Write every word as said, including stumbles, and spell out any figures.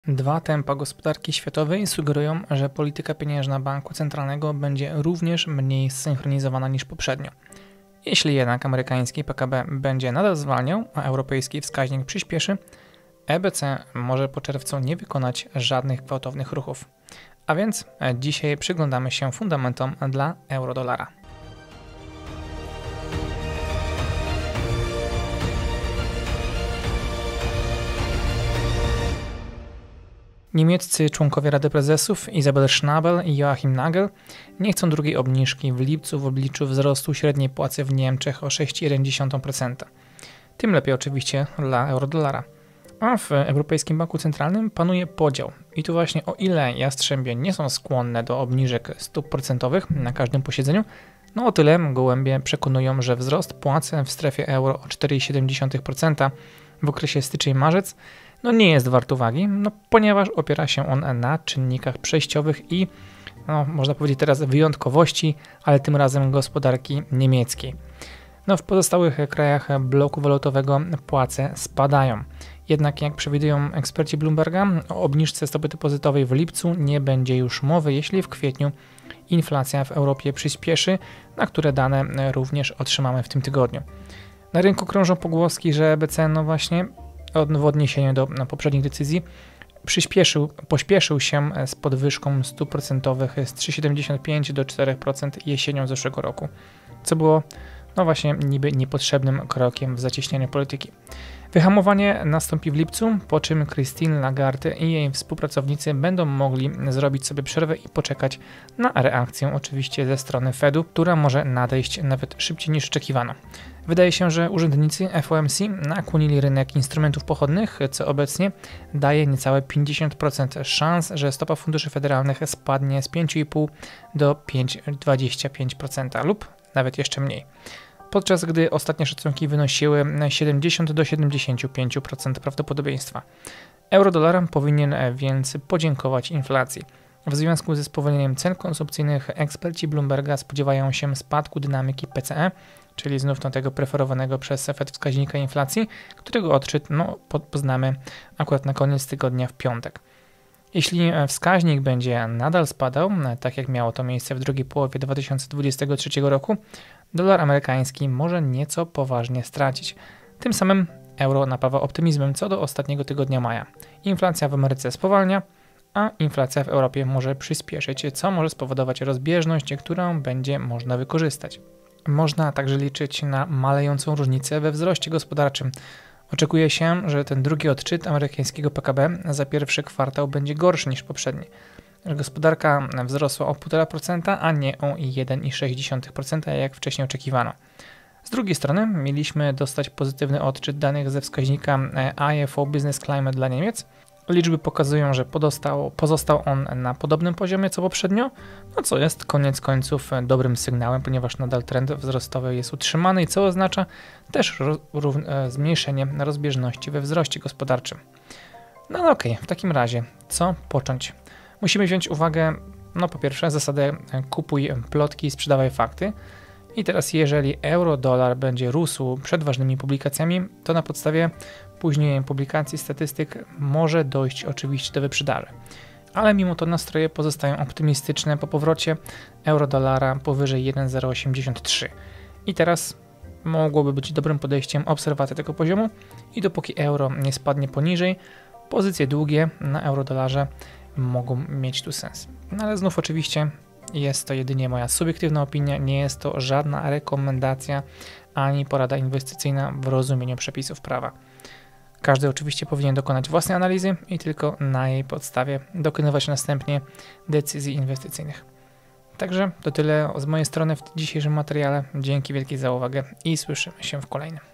Dwa tempa gospodarki światowej sugerują, że polityka pieniężna banku centralnego będzie również mniej zsynchronizowana niż poprzednio. Jeśli jednak amerykański P K B będzie nadal zwalniał, a europejski wskaźnik przyspieszy, E B C może po czerwcu nie wykonać żadnych gwałtownych ruchów. A więc dzisiaj przyglądamy się fundamentom dla euro-dolara. Niemieccy członkowie Rady Prezesów Isabel Schnabel i Joachim Nagel nie chcą drugiej obniżki w lipcu w obliczu wzrostu średniej płacy w Niemczech o sześć przecinek jeden procent. Tym lepiej oczywiście dla euro-dolara. A w Europejskim Banku Centralnym panuje podział. I tu właśnie o ile jastrzębie nie są skłonne do obniżek stóp procentowych na każdym posiedzeniu, no o tyle gołębie przekonują, że wzrost płacy w strefie euro o cztery przecinek siedem procent w okresie styczeń-marzec no nie jest wart uwagi, no ponieważ opiera się on na czynnikach przejściowych i no, można powiedzieć teraz wyjątkowości, ale tym razem gospodarki niemieckiej. No, w pozostałych krajach bloku walutowego płace spadają. Jednak jak przewidują eksperci Bloomberga, o obniżce stopy depozytowej w lipcu nie będzie już mowy, jeśli w kwietniu inflacja w Europie przyspieszy, na które dane również otrzymamy w tym tygodniu. Na rynku krążą pogłoski, że E B C no właśnie w odniesieniu do poprzednich decyzji przyspieszył, pośpieszył się z podwyżką stóp procentowych z trzy przecinek siedemdziesiąt pięć do czterech procent jesienią zeszłego roku, co było no właśnie niby niepotrzebnym krokiem w zacieśnianiu polityki. Wyhamowanie nastąpi w lipcu, po czym Christine Lagarde i jej współpracownicy będą mogli zrobić sobie przerwę i poczekać na reakcję oczywiście ze strony Fedu, która może nadejść nawet szybciej niż oczekiwano. Wydaje się, że urzędnicy F O M C nakłonili rynek instrumentów pochodnych, co obecnie daje niecałe pięćdziesiąt procent szans, że stopa funduszy federalnych spadnie z pięć przecinek pięć do pięć przecinek dwadzieścia pięć procent lub nawet jeszcze mniej. Podczas gdy ostatnie szacunki wynosiły siedemdziesiąt do siedemdziesięciu pięciu procent prawdopodobieństwa. Euro-dolar powinien więc podziękować inflacji. W związku ze spowolnieniem cen konsumpcyjnych eksperci Bloomberga spodziewają się spadku dynamiki P C E, czyli znów no tego preferowanego przez Fed wskaźnika inflacji, którego odczyt no, poznamy akurat na koniec tygodnia w piątek. Jeśli wskaźnik będzie nadal spadał, tak jak miało to miejsce w drugiej połowie dwa tysiące dwudziestego trzeciego roku, dolar amerykański może nieco poważnie stracić. Tym samym euro napawa optymizmem co do ostatniego tygodnia maja. Inflacja w Ameryce spowalnia, a inflacja w Europie może przyspieszyć, co może spowodować rozbieżność, którą będzie można wykorzystać. Można także liczyć na malejącą różnicę we wzroście gospodarczym. Oczekuje się, że ten drugi odczyt amerykańskiego P K B za pierwszy kwartał będzie gorszy niż poprzedni. Że gospodarka wzrosła o półtora procent, a nie o jeden przecinek sześć procent, jak wcześniej oczekiwano. Z drugiej strony mieliśmy dostać pozytywny odczyt danych ze wskaźnika I F O Business Climate dla Niemiec. Liczby pokazują, że pozostał, pozostał on na podobnym poziomie co poprzednio, no co jest koniec końców dobrym sygnałem, ponieważ nadal trend wzrostowy jest utrzymany i co oznacza też zmniejszenie rozbieżności we wzroście gospodarczym. No ale okej, w takim razie co począć? Musimy wziąć uwagę, no po pierwsze zasadę kupuj plotki, sprzedawaj fakty. I teraz jeżeli euro-dolar będzie rósł przed ważnymi publikacjami, to na podstawie później publikacji statystyk może dojść oczywiście do wyprzedaży. Ale mimo to nastroje pozostają optymistyczne po powrocie euro-dolara powyżej jeden przecinek zero osiemdziesiąt trzy. I teraz mogłoby być dobrym podejściem obserwacja tego poziomu i dopóki euro nie spadnie poniżej, pozycje długie na euro-dolarze mogą mieć tu sens. No ale znów oczywiście jest to jedynie moja subiektywna opinia, nie jest to żadna rekomendacja ani porada inwestycyjna w rozumieniu przepisów prawa. Każdy oczywiście powinien dokonać własnej analizy i tylko na jej podstawie dokonywać następnie decyzji inwestycyjnych. Także to tyle z mojej strony w dzisiejszym materiale. Dzięki wielkie za uwagę i słyszymy się w kolejnym.